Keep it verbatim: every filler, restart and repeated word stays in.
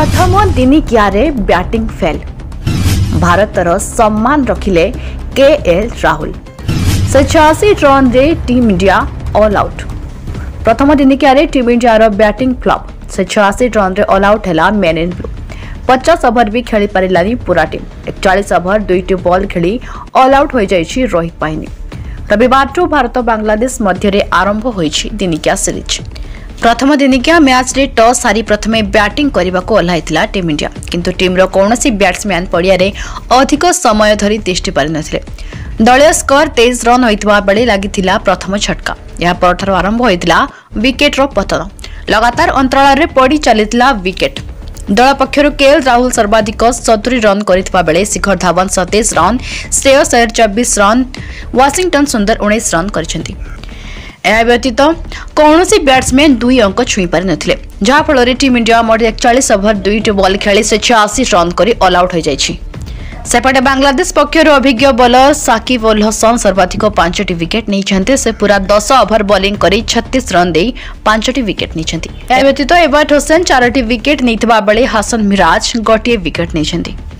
प्रथम दिनिकिया batting fail भारतर सम्मान रखिले के एल राहुल से छियासी रन रे टीम इंडिया ऑल आउट। प्रथम दिनिकिया टीम इंडिया बैटिंग फ्लॉप से छियासी रन रे ऑल आउट है मेन इन ब्लू। पचास ओवर भी खेली पारिलानी पूरा टीम। इकतालीस ओवर दुईटी बॉल खेली ऑल आउट हो जाइछि रोहित बाहिनी। रविवार भारत बांग्लादेश मध्य आरंभ होइछि दिनिकिया सीरीज। प्रथम दिनिकिया मैच रे टॉस हारी प्रथमे बैटिंग करने को ओह्लाइथिला टीम इंडिया, किंतु टीम रो कौनसी बैट्समैन पड़िया रे अधिक समय धरी तिष्ठि पारि नथिले। दलीय स्कोर तेईस रन होइतबा बेले लागिथिला प्रथम झटका। या परठार आरंभ होइतिला विकेट रो पतन। लगातार अंतराल रे पड़ी चलितिला विकेट। दल पक्षर के एल राहुल सर्वाधिक सत्तरी रन करथिबा बेले शिखर धवन सत्ताईस रन, श्रेयस अय्यर चौबीस रन, वाशिंगटन सुंदर उन्नीस रन करिसेंती। यह व्यतीत कौन बैट्समैन दुई अंक छुई पारि नथिले, जहाँफल टीम इंडिया मोट इकतालीस ओवर दुईट बॉल खेली से छियासी रन कर ऑल आउट हो जाइछि। सेपटे बांग्लादेश पक्षर अभिज्ञ बॉलर साकिब उल हसन सर्वाधिक पांचटी विकेट नहीं। से पूरा दस ओवर बॉलिंग कर छत्तीस रन दे पांचटी विकेट नहीं। यह व्यतीत एबाट हुसैन चारोटी विकेट नहीं बेले हासन मिराज गोटे विकेट नहीं।